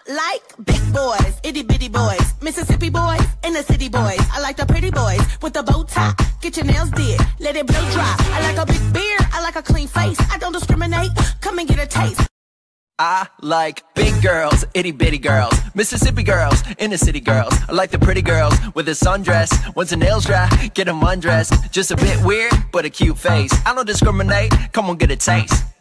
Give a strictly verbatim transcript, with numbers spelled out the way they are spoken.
like big boys, itty bitty boys, Mississippi boys, inner city boys. I like the pretty boys with the bow tie. Get your nails did, let it blow dry. I like a big beard, I like a clean face. I don't discriminate, come and get a taste. I like big girls, itty bitty girls, Mississippi girls, inner city girls. I like the pretty girls with a sundress. Once the nails dry, get them undressed. Just a bit weird, but a cute face. I don't discriminate, come on get a taste.